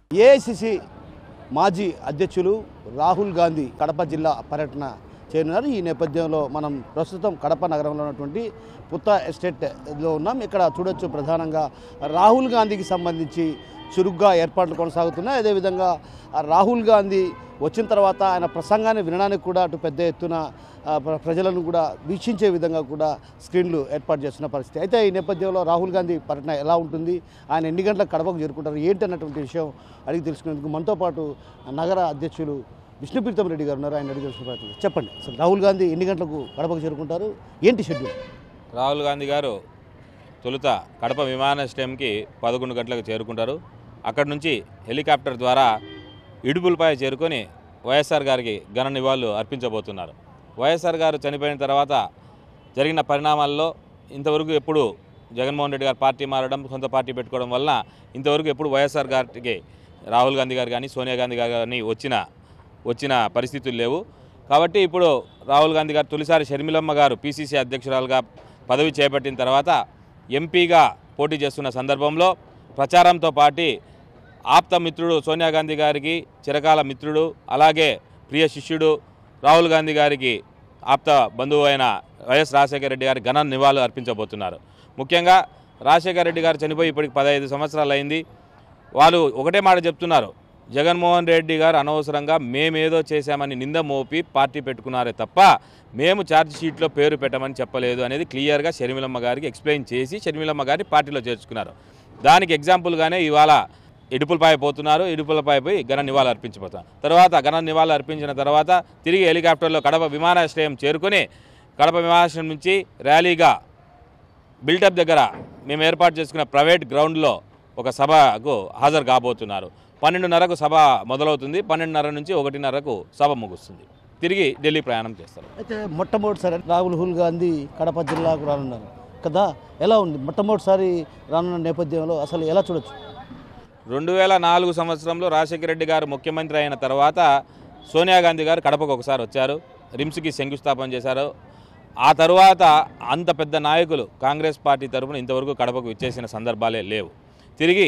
AICC మాజీ అధ్యక్షులు రాహుల్ గాంధీ కడప జిల్లా పర్యటన చేయనున్నారు. ఈ నేపథ్యంలో మనం ప్రస్తుతం కడప నగరంలో ఉన్నటువంటి పుత్త ఎస్టేట్లో ఉన్నాం. ఇక్కడ చూడొచ్చు ప్రధానంగా రాహుల్ గాంధీకి సంబంధించి చురుగ్గా ఏర్పాట్లు కొనసాగుతున్నాయి. అదేవిధంగా రాహుల్ గాంధీ వచ్చిన తర్వాత ఆయన ప్రసంగాన్ని వినడానికి కూడా అటు పెద్ద ఎత్తున ప్రజలను కూడా వీక్షించే విధంగా కూడా స్క్రీన్లు ఏర్పాటు చేస్తున్న పరిస్థితి. అయితే ఈ నేపథ్యంలో రాహుల్ గాంధీ పర్యటన ఎలా ఉంటుంది, ఆయన ఎన్ని గంటలకు కడపకు చేరుకుంటారు, ఏంటి అన్నటువంటి విషయం అడిగి తెలుసుకునేందుకు మనతో పాటు నగర అధ్యక్షులు విష్ణుప్రీతం రెడ్డి గారు ఉన్నారు. ఆయన అడిగి తెలుసుకునే ప్రయత్నం. చెప్పండి, అసలు రాహుల్ గాంధీ ఎన్ని గంటలకు కడపకు చేరుకుంటారు, ఏంటి షెడ్యూల్? రాహుల్ గాంధీ గారు తొలుత కడప విమానాశ్రయంకి 11 గంటలకు చేరుకుంటారు. అక్కడి నుంచి హెలికాప్టర్ ద్వారా ఇడుపులపై చేరుకొని వైఎస్ఆర్ గారికి ఘన నివాళులు అర్పించబోతున్నారు. వైఎస్ఆర్ గారు చనిపోయిన తర్వాత జరిగిన పరిణామాల్లో ఇంతవరకు ఎప్పుడు జగన్మోహన్ రెడ్డి గారు పార్టీ మారడం, సొంత పార్టీ పెట్టుకోవడం వలన ఇంతవరకు ఎప్పుడు వైఎస్ఆర్ గారికి రాహుల్ గాంధీ గారు కానీ సోనియా గాంధీ గారు కానీ వచ్చిన పరిస్థితులు లేవు. కాబట్టి ఇప్పుడు రాహుల్ గాంధీ గారు తొలిసారి షర్మిలమ్మ గారు పిసిసి అధ్యక్షురాలుగా పదవి చేపట్టిన తర్వాత ఎంపీగా పోటీ చేస్తున్న సందర్భంలో ప్రచారంతో పాటు ఆప్త మిత్రుడు సోనియా గాంధీ గారికి చిరకాల మిత్రుడు, అలాగే ప్రియ శిష్యుడు రాహుల్ గాంధీ గారికి ఆప్త బంధువు అయిన వైఎస్ రాజశేఖర రెడ్డి గారి ఘన నివాళులు అర్పించబోతున్నారు. ముఖ్యంగా రాజశేఖర రెడ్డి గారు చనిపోయి ఇప్పటికి 15 సంవత్సరాలు అయింది. వాళ్ళు ఒకటే మాట చెప్తున్నారు, జగన్మోహన్ రెడ్డి గారు అనవసరంగా మేమేదో చేశామని నింద మోపి పార్టీ పెట్టుకున్నారే తప్ప మేము ఛార్జ్ షీట్లో పేరు పెట్టమని చెప్పలేదు అనేది క్లియర్గా షర్మిలమ్మ గారికి ఎక్స్ప్లెయిన్ చేసి షర్మిలమ్మ గారిని పార్టీలో చేర్చుకున్నారు. దానికి ఎగ్జాంపుల్గానే ఇవాళ ఇడుపులపై పోతున్నారు. ఇడుపులపై పోయి ఘన నివాళులు అర్పించిపోతారు. తర్వాత ఘన నివాళులు అర్పించిన తర్వాత తిరిగి హెలికాప్టర్లో కడప విమానాశ్రయం చేరుకొని కడప విమానాశ్రయం నుంచి ర్యాలీగా బిల్టప్ దగ్గర మేము ఏర్పాటు చేసుకున్న ప్రైవేట్ గ్రౌండ్లో ఒక సభకు హాజరు కాబోతున్నారు. 12:30కు సభ మొదలవుతుంది. 12:30 నుంచి 1:30కు సభ ముగుస్తుంది. తిరిగి ఢిల్లీ ప్రయాణం చేస్తారు. అయితే మొట్టమొదటిసారి రాహుల్ గాంధీ కడప జిల్లాకు రానున్నారు కదా, ఎలా ఉంది? మొట్టమొదటిసారి రానున్న నేపథ్యంలో అసలు ఎలా చూడొచ్చు? 2004 సంవత్సరంలో రాజశేఖర రెడ్డి గారు ముఖ్యమంత్రి అయిన తర్వాత సోనియా గాంధీ గారు కడపకు ఒకసారి వచ్చారు, రిమ్స్కి శంకుస్థాపన చేశారు. ఆ తర్వాత అంత పెద్ద నాయకులు కాంగ్రెస్ పార్టీ తరఫున ఇంతవరకు కడపకు ఇచ్చేసిన సందర్భాలే లేవు. తిరిగి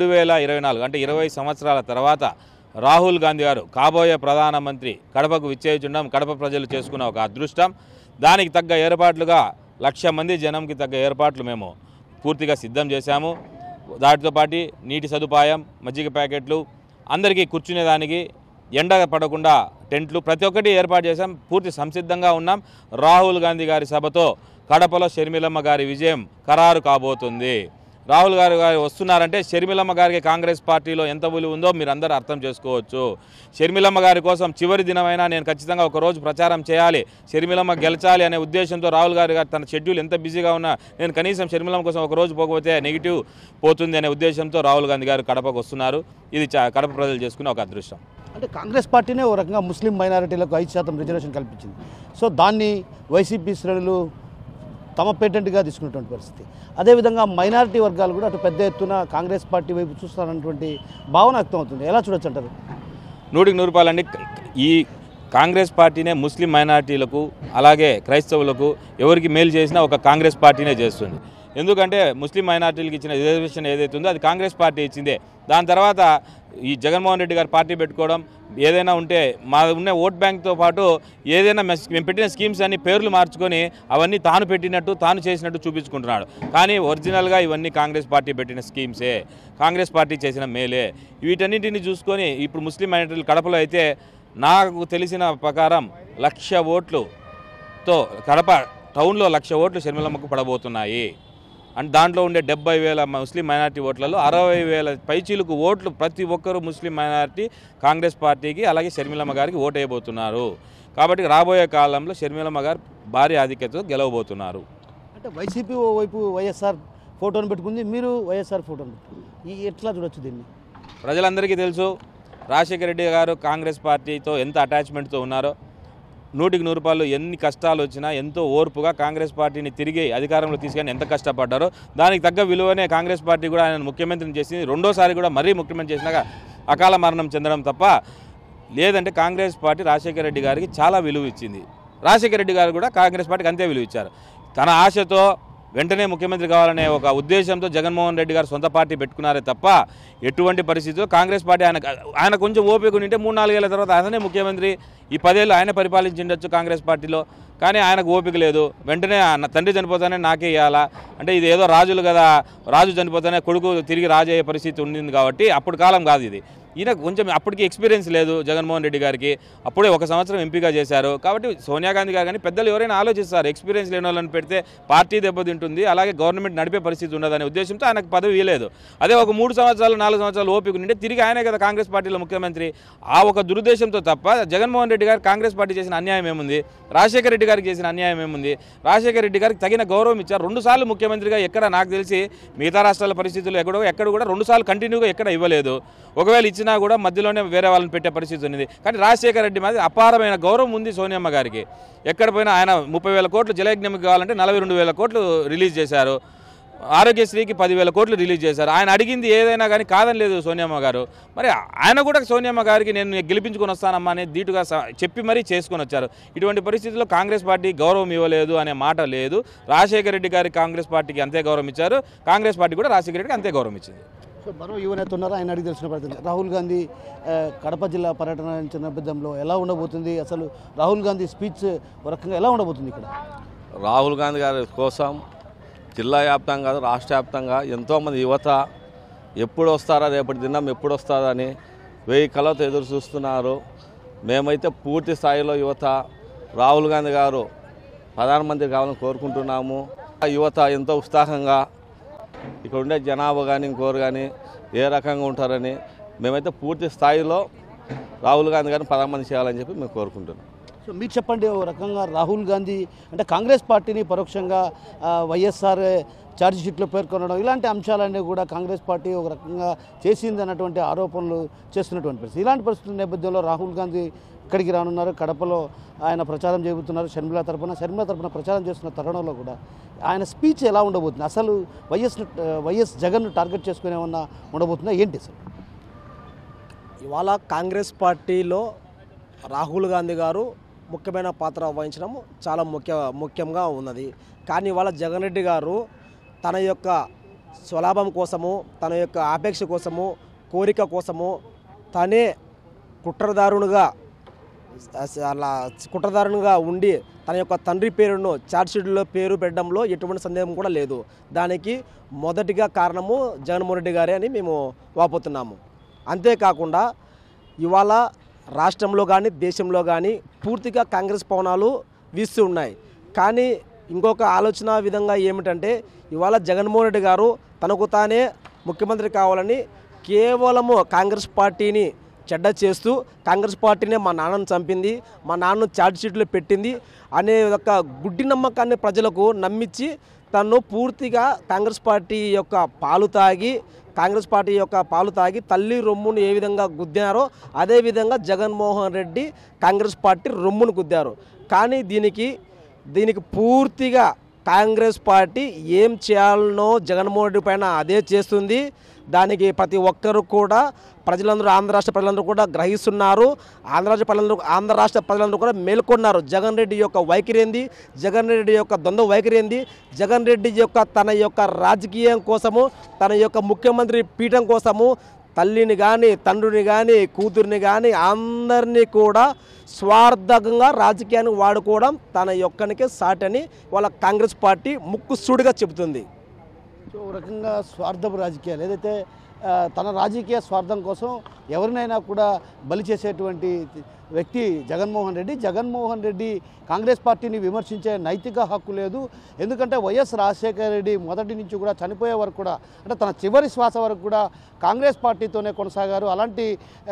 2024 అంటే 20 సంవత్సరాల తర్వాత రాహుల్ గాంధీ గారు కాబోయే ప్రధానమంత్రి కడపకు విచ్చేయుచుండడం కడప ప్రజలు చేసుకున్న ఒక అదృష్టం. దానికి తగ్గ ఏర్పాట్లుగా 1,00,000 మంది జనంకి తగ్గ ఏర్పాట్లు మేము పూర్తిగా సిద్ధం చేశాము. దాటితో పాటు నీటి సదుపాయం, మజ్జిగ ప్యాకెట్లు, అందరికీ కూర్చునేదానికి ఎండ పడకుండా టెంట్లు ప్రతి ఒక్కటి ఏర్పాటు చేశాం. పూర్తి సంసిద్ధంగా ఉన్నాం. రాహుల్ గాంధీ గారి సభతో కడపలో షర్మిలమ్మ గారి విజయం ఖరారు కాబోతుంది. రాహుల్ గారు వస్తున్నారంటే షర్మిలమ్మ గారికి కాంగ్రెస్ పార్టీలో ఎంత విలువ ఉందో మీరు అందరూ అర్థం చేసుకోవచ్చు. షర్మిలమ్మ గారి కోసం చివరి దినమైనా నేను ఖచ్చితంగా ఒకరోజు ప్రచారం చేయాలి, షర్మిలమ్మ గెలిచాలి అనే ఉద్దేశంతో రాహుల్ గారు తన షెడ్యూల్ ఎంత బిజీగా ఉన్నా నేను కనీసం షర్మిలమ్మ కోసం ఒకరోజు పోకపోతే నెగిటివ్ పోతుంది అనే ఉద్దేశంతో రాహుల్ గాంధీ గారు కడపకు వస్తున్నారు. ఇది కడప ప్రజలు చేసుకునే ఒక అదృష్టం. అంటే కాంగ్రెస్ పార్టీనే ఒక రకంగా ముస్లిం మైనారిటీలకు 5% రిజర్వేషన్ కల్పించింది. సో దాన్ని వైసీపీ శ్రేణులు తమ పేటెంట్గా తీసుకున్నటువంటి పరిస్థితి. అదేవిధంగా మైనారిటీ వర్గాలు కూడా అటు పెద్ద ఎత్తున కాంగ్రెస్ పార్టీ వైపు చూస్తారన్నటువంటి భావన వ్యక్తం అవుతుంది. ఎలా చూడొచ్చు అంటారు? 100కి 100 అండి. ఈ కాంగ్రెస్ పార్టీనే ముస్లిం మైనారిటీలకు అలాగే క్రైస్తవులకు ఎవరికి మేలు చేసినా ఒక కాంగ్రెస్ పార్టీనే చేస్తుంది. ఎందుకంటే ముస్లిం మైనారిటీలకు ఇచ్చిన రిజర్వేషన్ ఏదైతే ఉందో అది కాంగ్రెస్ పార్టీ ఇచ్చిందే. దాని తర్వాత ఈ జగన్మోహన్ రెడ్డి గారు పార్టీ పెట్టుకోవడం, ఏదైనా ఉంటే మా ఉన్న ఓట్ బ్యాంక్తో పాటు ఏదైనా మేము పెట్టిన స్కీమ్స్ అన్ని పేర్లు మార్చుకొని అవన్నీ తాను పెట్టినట్టు తాను చేసినట్టు చూపించుకుంటున్నాడు. కానీ ఒరిజినల్గా ఇవన్నీ కాంగ్రెస్ పార్టీ పెట్టిన స్కీమ్సే, కాంగ్రెస్ పార్టీ చేసిన మేలే. వీటన్నింటినీ చూసుకొని ఇప్పుడు ముస్లిం మైనారిటీలు కడపలో అయితే నాకు తెలిసిన ప్రకారం 1,00,000 ఓట్లుతో కడప టౌన్లో 1,00,000 ఓట్లు షర్మిలమ్మకు పడబోతున్నాయి. అండ్ దాంట్లో ఉండే 70,000 ముస్లిం మైనారిటీ ఓట్లలో 60,000 పైచీలకు ఓట్లు ప్రతి ఒక్కరూ ముస్లిం మైనారిటీ కాంగ్రెస్ పార్టీకి అలాగే షర్మిలమ్మ గారికి ఓటు వేయబోతున్నారు. కాబట్టి రాబోయే కాలంలో షర్మిలమ్మ గారు భారీ ఆధిక్యతతో గెలవబోతున్నారు. అంటే వైసీపీ వైపు వైఎస్ఆర్ ఫోటోను పెట్టుకుంది, మీరు వైఎస్ఆర్ ఫోటోను పెట్టుకుంది, ఎట్లా చూడొచ్చు దీన్ని? ప్రజలందరికీ తెలుసు రాజశేఖర రెడ్డి గారు కాంగ్రెస్ పార్టీతో ఎంత అటాచ్మెంట్తో ఉన్నారో. 100కి 100 ఎన్ని కష్టాలు వచ్చినా ఎంతో ఓర్పుగా కాంగ్రెస్ పార్టీని తిరిగి అధికారంలో తీసుకొని ఎంత కష్టపడ్డారో దానికి తగ్గ విలువనే కాంగ్రెస్ పార్టీ కూడా ఆయన ముఖ్యమంత్రిని చేసింది. రెండోసారి కూడా మరీ ముఖ్యమంత్రి చేసినాక అకాల మరణం చెందడం తప్ప లేదంటే కాంగ్రెస్ పార్టీ రాజశేఖర రెడ్డి గారికి చాలా విలువ ఇచ్చింది. రాజశేఖర రెడ్డి గారు కూడా కాంగ్రెస్ పార్టీకి అంతే విలువ ఇచ్చారు. తన ఆశతో వెంటనే ముఖ్యమంత్రి కావాలనే ఒక ఉద్దేశంతో జగన్మోహన్ రెడ్డి గారు సొంత పార్టీ పెట్టుకున్నారే తప్ప ఎటువంటి పరిస్థితుల్లో కాంగ్రెస్ పార్టీ ఆయన కొంచెం ఓపిక ఉంటే 3-4 ఏళ్ల తర్వాత ఆయననే ముఖ్యమంత్రి ఈ 10 ఏళ్ళు ఆయన పరిపాలించిండొచ్చు కాంగ్రెస్ పార్టీలో. కానీ ఆయనకు ఓపిక లేదు. వెంటనే తండ్రి చనిపోతానే నాకే ఇవ్వాలా అంటే ఇది ఏదో రాజులు కదా, రాజు చనిపోతానే కొడుకు తిరిగి రాజు అయ్యే పరిస్థితి ఉండింది కాబట్టి అప్పుడు కాలం కాదు ఇది. ఈయన కొంచెం అప్పటికి ఎక్స్పీరియన్స్ లేదు జగన్మోహన్ రెడ్డి గారికి, అప్పుడే 1 సంవత్సరం ఎంపీగా చేశారు కాబట్టి సోనియా గాంధీ గారు కానీ పెద్దలు ఎవరైనా ఆలోచిస్తారు ఎక్స్పీరియన్స్ లేని వాళ్ళని పెడితే పార్టీ దెబ్బతింటుంది, అలాగే గవర్నమెంట్ నడిపే పరిస్థితి ఉండదనే ఉద్దేశంతో ఆయనకు పదవి ఇవ్వలేదు. అదే ఒక 3 సంవత్సరాలు 4 సంవత్సరాలు ఓపిక ఉంటే తిరిగి ఆయనే కదా కాంగ్రెస్ పార్టీలో ముఖ్యమంత్రి. ఆ ఒక దురుద్దేశంతో తప్ప జగన్మోహన్ రెడ్డి గారు కాంగ్రెస్ పార్టీ చేసిన అన్యాయం ఏముంది, రాజశేఖర రెడ్డి గారికి చేసిన అన్యాయం ఏముంది? రాజశేఖర రెడ్డి గారికి తగిన గౌరవం ఇచ్చారు. 2 సార్లు ముఖ్యమంత్రిగా ఎక్కడ నాకు తెలిసి మిగతా రాష్ట్రాల పరిస్థితుల్లో ఎక్కడ కూడా 2 సార్లు కంటిన్యూగా ఎక్కడ ఇవ్వలేదు. ఒకవేళ ఇచ్చినా కూడా మధ్యలోనే వేరే వాళ్ళని పెట్టే పరిస్థితి ఉంది. కానీ రాజశేఖర రెడ్డి మీద అపారమైన గౌరవం ఉంది సోనియమ్మ గారికి. ఎక్కడ పోయినా ఆయన 30,000 కోట్లు జలయజ్ఞంకి కావాలంటే 42,000 కోట్లు రిలీజ్ చేశారు. ఆరోగ్యశ్రీకి 10,000 కోట్లు రిలీజ్ చేశారు. ఆయన అడిగింది ఏదైనా కానీ కాదని లేదు సోనియమ్మ గారు. మరి ఆయన కూడా సోనియమ్మ గారికి నేను గెలిపించుకొని వస్తానమ్మా అనేది ధీటుగా చెప్పి మరీ చేసుకొని వచ్చారు. ఇటువంటి పరిస్థితుల్లో కాంగ్రెస్ పార్టీ గౌరవం ఇవ్వలేదు అనే మాట లేదు. రాజశేఖర రెడ్డి గారి కాంగ్రెస్ పార్టీకి అంతే గౌరవం ఇచ్చారు, కాంగ్రెస్ పార్టీ కూడా రాజశేఖర రెడ్డికి అంతే గౌరవం ఇచ్చింది. సో మరో యువనేత ఉన్నారు, ఆయన అడిగి తెలిసిన పరిస్థితి. రాహుల్ గాంధీ కడప జిల్లా పర్యటన నేపథ్యంలో ఎలా ఉండబోతుంది, అసలు రాహుల్ గాంధీ స్పీచ్ ఒక రకంగా ఎలా ఉండబోతుంది ఇక్కడ? రాహుల్ గాంధీ గారి కోసం జిల్లా వ్యాప్తంగా రాష్ట్ర వ్యాప్తంగా ఎంతోమంది యువత ఎప్పుడు వస్తారా, రేపటి దినం ఎప్పుడు వస్తారని 1000 కళ్ళతో ఎదురు చూస్తున్నారు. మేమైతే పూర్తి స్థాయిలో యువత రాహుల్ గాంధీ గారు ప్రధానమంత్రి కావాలని కోరుకుంటున్నాము. యువత ఎంతో ఉత్సాహంగా ఇక్కడ ఉండే జనాభా కానీ ఇంకోరు కానీ ఏ రకంగా ఉంటారని మేమైతే పూర్తి స్థాయిలో రాహుల్ గాంధీ గారిని ప్రధానమంత్రి చేయాలని చెప్పి మేము కోరుకుంటున్నాం. సో మీరు చెప్పండి, ఒక రకంగా రాహుల్ గాంధీ అంటే కాంగ్రెస్ పార్టీని పరోక్షంగా వైఎస్ఆర్ ఛార్జ్ షీట్లో పేర్కొనడం ఇలాంటి అంశాలన్నీ కూడా కాంగ్రెస్ పార్టీ ఒక రకంగా చేసింది అన్నటువంటి ఆరోపణలు చేస్తున్నటువంటి పరిస్థితి. ఇలాంటి పరిస్థితుల నేపథ్యంలో రాహుల్ గాంధీ ఇక్కడికి రానున్నారు. కడపలో ఆయన ప్రచారం చేయబోతున్నారు. షర్మిల తరపున ప్రచారం చేస్తున్న తరుణంలో కూడా ఆయన స్పీచ్ ఎలా ఉండబోతుంది? అసలు వైఎస్ జగన్ను టార్గెట్ చేసుకుని ఏమన్నా ఉండబోతుందా ఏంటి అసలు? ఇవాళ కాంగ్రెస్ పార్టీలో రాహుల్ గాంధీ గారు ముఖ్యమైన పాత్ర వహించడం చాలా ముఖ్యంగా ఉన్నది. కానీ ఇవాళ జగన్ రెడ్డి గారు తన యొక్క స్వలాభం కోసము, తన యొక్క ఆపేక్ష కోసము, కోరిక కోసము తనే కుట్రదారునిగా ఉండి తన యొక్క తండ్రి పేరును ఛార్జ్షీట్లో పేరు పెట్టడంలో ఎటువంటి సందేహం కూడా లేదు. దానికి మొదటిగా కారణము జగన్మోహన్ రెడ్డి గారే అని మేము వాపోతున్నాము. అంతేకాకుండా ఇవాళ రాష్ట్రంలో కానీ దేశంలో కానీ పూర్తిగా కాంగ్రెస్ పవనాలు వీస్తూ ఉన్నాయి. కానీ ఇంకొక ఆలోచన విధంగా ఏమిటంటే ఇవాళ జగన్మోహన్ రెడ్డి గారు తనకు తానే ముఖ్యమంత్రి కావాలని కేవలము కాంగ్రెస్ పార్టీని చెడ్డ చేస్తూ కాంగ్రెస్ పార్టీనే మా నాన్నను చంపింది, మా నాన్నను ఛార్జ్షీట్లో పెట్టింది అనే ఒక గుడ్డి నమ్మకాన్ని ప్రజలకు నమ్మించి తను పూర్తిగా కాంగ్రెస్ పార్టీ యొక్క పాలు తాగి తల్లి రొమ్మును ఏ విధంగా గుద్దారో అదేవిధంగా జగన్మోహన్ రెడ్డి కాంగ్రెస్ పార్టీ రొమ్మును గుద్దారు. కానీ దీనికి పూర్తిగా కాంగ్రెస్ పార్టీ ఏం చేయాలనో జగన్మోహన్ రెడ్డి పైన అదే చేస్తుంది. దానికి ప్రతి ఒక్కరు కూడా ఆంధ్ర రాష్ట్ర ప్రజలందరూ కూడా గ్రహిస్తున్నారు. ఆంధ్ర రాష్ట్ర ప్రజలందరూ కూడా మేల్కొన్నారు. జగన్ రెడ్డి యొక్క వైఖరి ఏంది, జగన్ రెడ్డి యొక్క ద్వంద్వ వైఖరి ఏంది, జగన్ రెడ్డి యొక్క తన యొక్క రాజకీయం కోసము, తన యొక్క ముఖ్యమంత్రి పీఠం కోసము తల్లిని కానీ తండ్రిని కానీ కూతురిని కానీ అందరినీ కూడా స్వార్థంగా రాజకీయాన్ని వాడుకోవడం తన యొక్కనికే సాటని వాళ్ళ కాంగ్రెస్ పార్టీ ముక్కుసూడిగా చెబుతుంది. సో ఒక రకంగా స్వార్థపు రాజకీయాలు ఏదైతే తన రాజకీయ స్వార్థం కోసం ఎవరినైనా కూడా బలి చేసేటువంటి వ్యక్తి జగన్మోహన్ రెడ్డి కాంగ్రెస్ పార్టీని విమర్శించే నైతిక హక్కు లేదు. ఎందుకంటే వైఎస్ రాజశేఖర రెడ్డి మొదటి నుంచి కూడా చనిపోయే వరకు కూడా అంటే తన చివరి శ్వాస వరకు కూడా కాంగ్రెస్ పార్టీతోనే కొనసాగారు. అలాంటి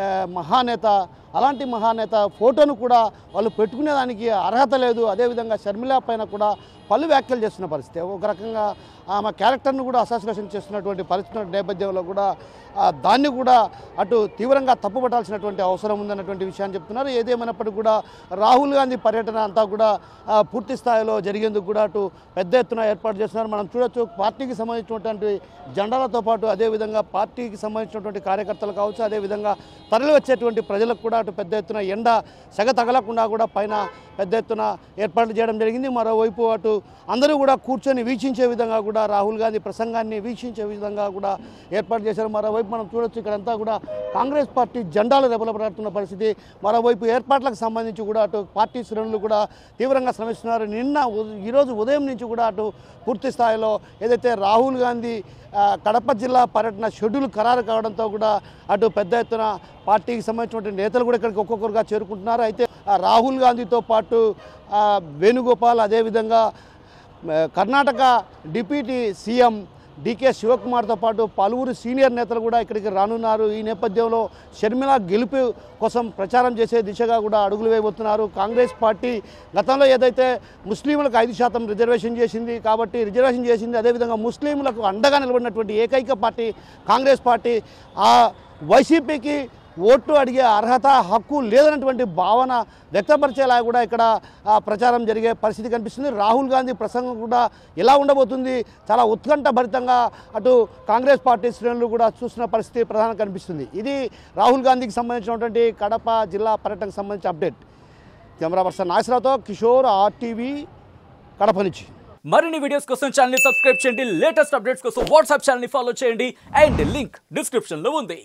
మహానేత ఫోటోను కూడా వాళ్ళు పెట్టుకునేదానికి అర్హత లేదు. అదేవిధంగా షర్మిల పైన కూడా పలు వ్యాఖ్యలు చేస్తున్న పరిస్థితి. ఒక రకంగా ఆమె క్యారెక్టర్ను కూడా అసాసినేషన్ చేస్తున్నటువంటి పరిస్థితుల నేపథ్యంలో కూడా దాన్ని కూడా అటు తీవ్రంగా తప్పుపట్టాల్సినటువంటి అవసరం ఉందన్నటువంటి విషయాన్ని చెప్తున్నారు. ఏదేమైనప్పటికీ కూడా రాహుల్ గాంధీ పర్యటన అంతా కూడా పూర్తి స్థాయిలో జరిగేందుకు కూడా అటు పెద్ద ఎత్తున ఏర్పాటు చేస్తున్నారు. మనం చూడొచ్చు పార్టీకి సంబంధించినటువంటి జెండాలతో పాటు అదేవిధంగా పార్టీకి సంబంధించినటువంటి కార్యకర్తలు కావచ్చు, అదేవిధంగా తరలి వచ్చేటువంటి ప్రజలకు కూడా అటు పెద్ద ఎత్తున ఎండ సెగ తగలకుండా కూడా పైన పెద్ద ఎత్తున ఏర్పాట్లు చేయడం జరిగింది. మరోవైపు అటు అందరూ కూడా కూర్చొని వీక్షించే విధంగా కూడా రాహుల్ గాంధీ ప్రసంగాన్ని వీక్షించే విధంగా కూడా ఏర్పాటు చేశారు. మరోవైపు మనం చూడొచ్చు ఇక్కడంతా కూడా కాంగ్రెస్ పార్టీ జెండాలు రెపరెపలాడుతున్న పరిస్థితి. మరోవైపు ఏర్పాట్లకు సంబంధించి కూడా అటు పార్టీ శ్రేణులు కూడా తీవ్రంగా శ్రమిస్తున్నారు. ఈరోజు ఉదయం నుంచి కూడా అటు పూర్తి స్థాయిలో ఏదైతే రాహుల్ గాంధీ కడప జిల్లా పర్యటన షెడ్యూల్ ఖరారు కావడంతో కూడా అటు పెద్ద ఎత్తున పార్టీకి సంబంధించినటువంటి నేతలు కూడా ఇక్కడికి ఒక్కొక్కరుగా చేరుకుంటున్నారు. అయితే రాహుల్ గాంధీతో పాటు వేణుగోపాల్, అదేవిధంగా కర్ణాటక డిప్యూటీ సీఎం డీకే శివకుమార్తో పాటు పలువురు సీనియర్ నేతలు కూడా ఇక్కడికి రానున్నారు. ఈ నేపథ్యంలో షర్మిల గెలుపు కోసం ప్రచారం చేసే దిశగా కూడా అడుగులు వేయబోతున్నారు. కాంగ్రెస్ పార్టీ గతంలో ఏదైతే ముస్లింలకు 5% రిజర్వేషన్ చేసింది కాబట్టి రిజర్వేషన్ చేసింది, అదేవిధంగా ముస్లింలకు అండగా నిలబడినటువంటి ఏకైక పార్టీ కాంగ్రెస్ పార్టీ. ఆ వైసీపీకి ఓట్లు అడిగే అర్హత హక్కు లేదన్నటువంటి భావన వ్యక్తపరిచేలా కూడా ఇక్కడ ప్రచారం జరిగే పరిస్థితి కనిపిస్తుంది. రాహుల్ గాంధీ ప్రసంగం కూడా ఎలా ఉండబోతుంది, చాలా ఉత్కంఠభరితంగా అటు కాంగ్రెస్ పార్టీ శ్రేణులు కూడా చూస్తున్న పరిస్థితి ప్రధానంగా కనిపిస్తుంది. ఇది రాహుల్ గాంధీకి సంబంధించినటువంటి కడప జిల్లా పర్యటనకు సంబంధించిన అప్డేట్. కెమెరా పర్సన్ నాగేశ్వరరావుతో కిషోర్, RTV కడప నుంచి. మరిన్ని వీడియోస్ కోసం ఛానల్ ని సబ్స్క్రైబ్ చేయండి. లేటెస్ట్ అప్డేట్స్ కోసం వాట్సాప్ ఛానల్ ని ఫాలో చేయండి. అండ్ లింక్ డిస్క్రిప్షన్ లో ఉంది.